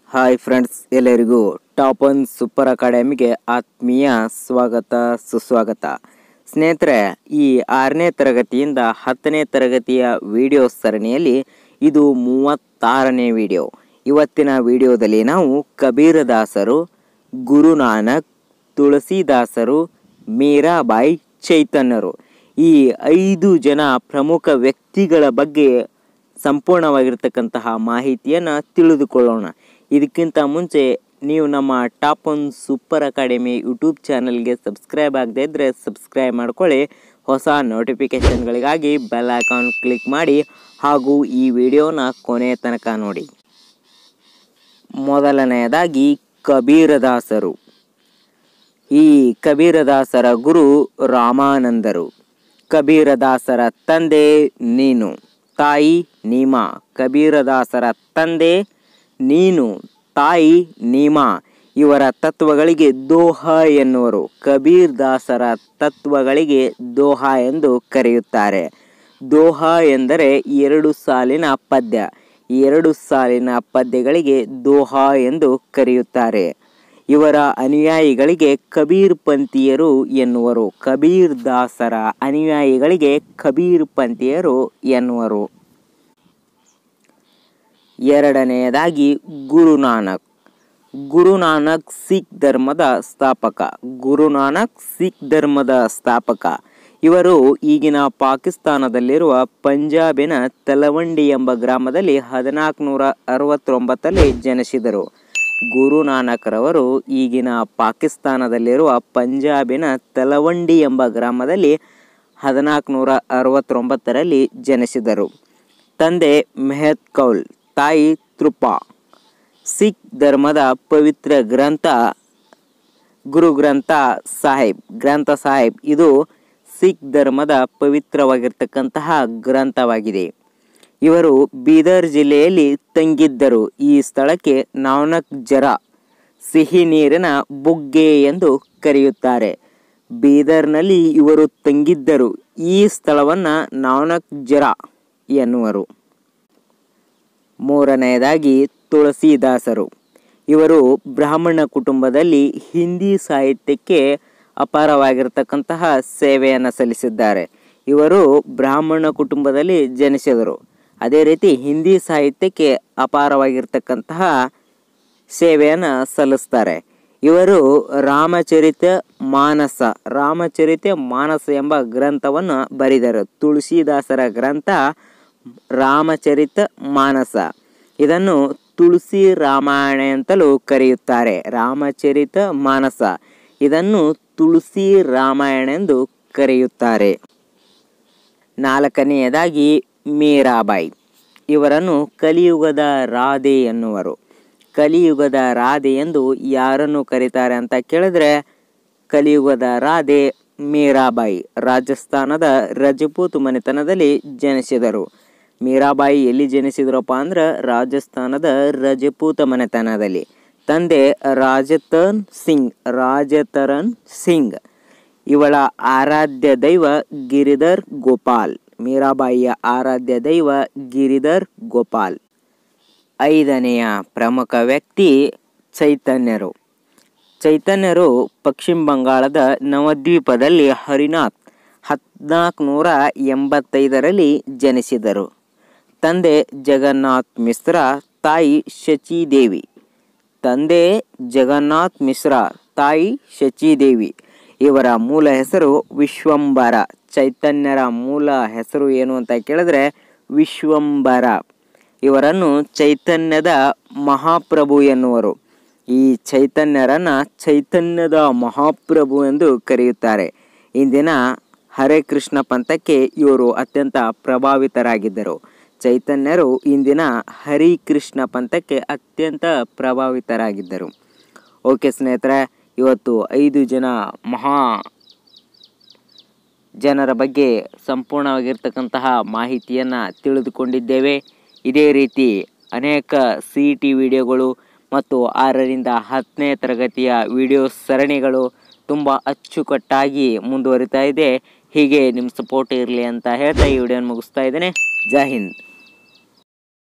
Hi friends, ಎಲ್ಲರಿಗೂ top one super ಅಕಾಡೆಮಿಗೆ ಆತ್ಮೀಯ ಸ್ವಾಗತ ಸುಸ್ವಾಗತ. ಸ್ನೇಹಿತರೆ, ಈ 6ನೇ ತರಗತಿಯಿಂದ 10ನೇ ತರಗತಿಯ ವಿಡಿಯೋ ಸರಣಿಯಲ್ಲಿ ಇದು 36ನೇ ವಿಡಿಯೋ. ಇವತ್ತಿನ ವಿಡಿಯೋದಲ್ಲಿ ನಾವು ಕಬೀರದಾಸರು, ಗುರುನಾನಕ್, ತುಳಸಿದಾಸರು, ಮೀರಾಬಾಯಿ, ಚೈತನ್ಯರು ಈ 5 ಜನ ಪ್ರಮುಖ ವ್ಯಕ್ತಿಗಳ ಬಗ್ಗೆ ಸಂಪೂರ್ಣವಾಗಿರ್ತಕ್ಕಂತಹ ಮಾಹಿತಿಯನ್ನು ತಿಳಿದುಕೊಳ್ಳೋಣ. ಇದಕ್ಕಿಂತ ಮುಂಚೆ ನೀವು ನಮ್ಮ top one super academy YouTube ಚಾನಲ್ಗೆ ಸಬ್ಸ್ಕ್ರೈಬ್ ಆಗದೇ ಇದ್ದರೆ ಸಬ್ಸ್ಕ್ರೈಬ್ ಮಾಡ್ಕೊಳ್ಳಿ. ಹೊಸ ನೋಟಿಫಿಕೇಷನ್ಗಳಿಗಾಗಿ ಬೆಲ್ ಐಕಾನ್ ಕ್ಲಿಕ್ ಮಾಡಿ ಹಾಗೂ ಈ ವಿಡಿಯೋನ ಕೊನೆಯ ತನಕ ನೋಡಿ. ಮೊದಲನೆಯದಾಗಿ ಕಬೀರದಾಸರು. ಈ ಕಬೀರದಾಸರ ಗುರು ರಾಮಾನಂದರು. ಕಬೀರದಾಸರ ತಂದೆ ನೀನು, ತಾಯಿ ನೀಮಾ. ಕಬೀರದಾಸರ ತಂದೆ ನೀನು, ತಾಯಿ ನೀಮಾ. ಇವರ ತತ್ವಗಳಿಗೆ ದೋಹಾ ಎನ್ನುವರು. ಕಬೀರದಾಸರ ತತ್ವಗಳಿಗೆ ದೋಹಾ ಎಂದು ಕರೆಯುತ್ತಾರೆ. ದೋಹಾ ಎಂದರೆ 2 ಸಾಲಿನ ಪದ್ಯ. 2 ಸಾಲಿನ ಪದ್ಯಗಳಿಗೆ ದೋಹಾ ಎಂದು ಕರೆಯುತ್ತಾರೆ. ಇವರ ಅನುಯಾಯಿಗಳಿಗೆ ಕಬೀರ್ ಪಂಥೀಯರು ಎನ್ನುವರು. ಕಬೀರದಾಸರ ಅನುಯಾಯಿಗಳಿಗೆ ಕಬೀರ್ ಪಂಥೀಯರು ಎನ್ನುವರು. ಎರಡನೆಯದಾಗಿ ಗುರುನಾನಕ್. ಗುರುನಾನಕ್ ಸಿಖ್ ಧರ್ಮದ ಸ್ಥಾಪಕ. ಗುರುನಾನಕ್ ಸಿಖ್ ಧರ್ಮದ ಸ್ಥಾಪಕ. ಇವರು ಈಗಿನ ಪಾಕಿಸ್ತಾನದಲ್ಲಿರುವ ಪಂಜಾಬಿನ ತಲವಂಡಿ ಎಂಬ ಗ್ರಾಮದಲ್ಲಿ 1469ರಲ್ಲಿ ಜನಿಸಿದರು. ಗುರುನಾನಕರವರು ಈಗಿನ ಪಾಕಿಸ್ತಾನದಲ್ಲಿರುವ ಪಂಜಾಬಿನ ತಲವಂಡಿ ಎಂಬ ಗ್ರಾಮದಲ್ಲಿ 1469ರಲ್ಲಿ ಜನಿಸಿದರು. ತಂದೆ ಮೆಹತ್ ಕೌಲ್, ತಾಯಿ ತೃಪಾ. ಸಿಖ್ ಧರ್ಮದ ಪವಿತ್ರ ಗ್ರಂಥ ಗುರು ಗ್ರಂಥ ಸಾಹಿಬ್ ಇದು ಸಿಖ್ ಧರ್ಮದ ಪವಿತ್ರವಾಗಿರ್ತಕ್ಕಂತಹ ಗ್ರಂಥವಾಗಿದೆ. ಇವರು ಬೀದರ್ ಜಿಲ್ಲೆಯಲ್ಲಿ ತಂಗಿದ್ದರು. ಈ ಸ್ಥಳಕ್ಕೆ ನಾನಕ್ ಜರಾ, ಸಿಹಿ ನೀರಿನ ಬುಗ್ಗೆ ಎಂದು ಕರೆಯುತ್ತಾರೆ. ಬೀದರ್ನಲ್ಲಿ ಇವರು ತಂಗಿದ್ದರು. ಈ ಸ್ಥಳವನ್ನು ನಾನಕ್ ಜರಾ ಎನ್ನುವರು. ಮೂರನೆಯದಾಗಿ ತುಳಸಿದಾಸರು. ಇವರು ಬ್ರಾಹ್ಮಣ ಕುಟುಂಬದಲ್ಲಿ ಹಿಂದಿ ಸಾಹಿತ್ಯಕ್ಕೆ ಅಪಾರವಾಗಿರ್ತಕ್ಕಂತಹ ಸೇವೆಯನ್ನು ಸಲ್ಲಿಸಿದ್ದಾರೆ. ಇವರು ಬ್ರಾಹ್ಮಣ ಕುಟುಂಬದಲ್ಲಿ ಜನಿಸಿದರು. ಅದೇ ರೀತಿ ಹಿಂದಿ ಸಾಹಿತ್ಯಕ್ಕೆ ಅಪಾರವಾಗಿರ್ತಕ್ಕಂತಹ ಸೇವೆಯನ್ನು ಸಲ್ಲಿಸ್ತಾರೆ. ಇವರು ರಾಮಚರಿತ ಮಾನಸ ಎಂಬ ಗ್ರಂಥವನ್ನು ಬರೆದರು. ತುಳಸಿದಾಸರ ಗ್ರಂಥ ರಾಮಚರಿತ ಮಾನಸ. ಇದನ್ನು ತುಳಸಿ ರಾಮಾಯಣ ಅಂತಲೂ ಕರೆಯುತ್ತಾರೆ. ರಾಮಚರಿತ ಮಾನಸ ಇದನ್ನು ತುಳಸಿ ರಾಮಾಯಣ ಎಂದು ಕರೆಯುತ್ತಾರೆ. ನಾಲ್ಕನೆಯದಾಗಿ ಮೀರಾಬಾಯಿ. ಇವರನ್ನು ಕಲಿಯುಗದ ರಾಧೆ ಎನ್ನುವರು. ಕಲಿಯುಗದ ರಾಧೆ ಎಂದು ಯಾರನ್ನು ಕರೀತಾರೆ ಅಂತ ಕೇಳಿದ್ರೆ, ಕಲಿಯುಗದ ರಾಧೆ ಮೀರಾಬಾಯಿ ರಾಜಸ್ಥಾನದ ರಜಪೂತ್ ಮನೆತನದಲ್ಲಿ ಜನಿಸಿದರು. ಮೀರಾಬಾಯಿ ಎಲ್ಲಿ ಜನಿಸಿದ್ರಪ್ಪ ಅಂದ್ರೆ ರಾಜಸ್ಥಾನದ ರಜಪೂತ ಮನೆತನದಲ್ಲಿ. ತಂದೆ ರಾಜತರನ್ ಸಿಂಗ್. ಇವಳ ಆರಾಧ್ಯ ದೈವ ಗಿರಿಧರ್ ಗೋಪಾಲ್. ಮೀರಾಬಾಯಿಯ ಆರಾಧ್ಯ ದೈವ ಗಿರಿಧರ್ ಗೋಪಾಲ್. 5ನೆಯ ಪ್ರಮುಖ ವ್ಯಕ್ತಿ ಚೈತನ್ಯರು. ಚೈತನ್ಯರು ಪಶ್ಚಿಮ ಬಂಗಾಳದ ನವದ್ವೀಪದಲ್ಲಿ ಹರಿನಾಥ್ 1485ರಲ್ಲಿ ಜನಿಸಿದರು. ತಂದೆ ಜಗನ್ನಾಥ್ ಮಿಶ್ರಾ, ತಾಯಿ ಶಚಿದೇವಿ. ಇವರ ಮೂಲ ಹೆಸರು ವಿಶ್ವಂಬರ. ಚೈತನ್ಯರ ಮೂಲ ಹೆಸರು ಏನು ಅಂತ ಕೇಳಿದ್ರೆ ವಿಶ್ವಂಬರ. ಇವರನ್ನು ಚೈತನ್ಯದ ಮಹಾಪ್ರಭು ಎನ್ನುವರು. ಈ ಚೈತನ್ಯರನ್ನ ಚೈತನ್ಯದ ಮಹಾಪ್ರಭು ಎಂದು ಕರೆಯುತ್ತಾರೆ. ಇಂದಿನ ಹರೇ ಕೃಷ್ಣ ಪಂಥಕ್ಕೆ ಇವರು ಅತ್ಯಂತ ಪ್ರಭಾವಿತರಾಗಿದ್ದರು. ಚೈತನ್ಯರು ಇಂದಿನ ಹರಿಕೃಷ್ಣ ಪಂಥಕ್ಕೆ ಅತ್ಯಂತ ಪ್ರಭಾವಿತರಾಗಿದ್ದರು. ಓಕೆ ಸ್ನೇಹಿತರೆ, ಇವತ್ತು 5 ಜನ ಮಹಾ ಜನರ ಬಗ್ಗೆ ಸಂಪೂರ್ಣವಾಗಿರ್ತಕ್ಕಂತಹ ಮಾಹಿತಿಯನ್ನು ತಿಳಿದುಕೊಂಡಿದ್ದೇವೆ. ಇದೇ ರೀತಿ ಅನೇಕ CET ವಿಡಿಯೋಗಳು ಮತ್ತು 6ರಿಂದ 10ನೇ ತರಗತಿಯ ವಿಡಿಯೋ ಸರಣಿಗಳು ತುಂಬ ಅಚ್ಚುಕಟ್ಟಾಗಿ ಮುಂದುವರಿತಾ ಇದೆ. ಹೀಗೆ ನಿಮ್ಮ ಸಪೋರ್ಟ್ ಇರಲಿ ಅಂತ ಹೇಳ್ತಾ ಈ ವಿಡಿಯೋನ ಮುಗಿಸ್ತಾ ಇದ್ದೇನೆ. ಜೈ ಹಿಂದ್.